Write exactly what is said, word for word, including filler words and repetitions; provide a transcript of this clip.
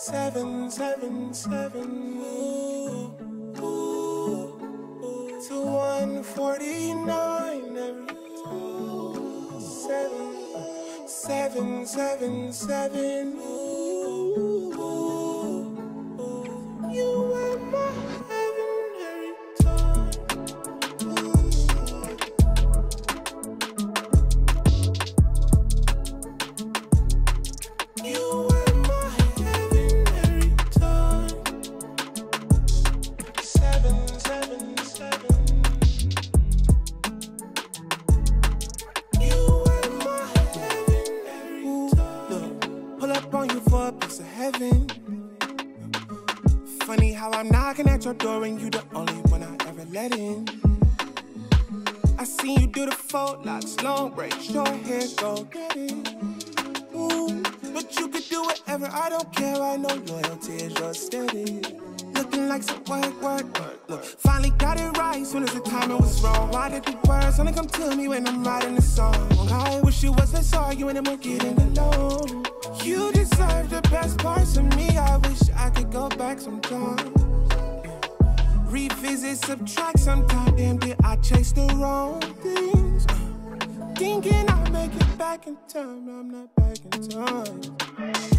Seven, seven, seven, ooh, ooh, ooh. To one forty-nine every time. Seven, seven, seven, seven, ooh, ooh, ooh. You are my heaven every time. Ooh. You are my heaven every time. Seven, seven, seven. You are my heaven every time. Look, pull up on you for a piece of heaven. Funny how I'm knocking at your door and you the only one I ever let in. I seen you do the four locks, long braids, short hair, go get it. Ooh, but you could do whatever, I don't care. I know loyalty is your steady. Looking like some work, work, work. Look, finally got it right, soon as the timing was wrong. Why did the words only come to me when I'm writing the song? I wish it was less arguing and more getting alone. You deserve the best parts of me. I wish I could go back sometime. Revisit, subtract sometime. Damn, did I chase the wrong things? Thinking I'll make it back in time. I'm not back in time.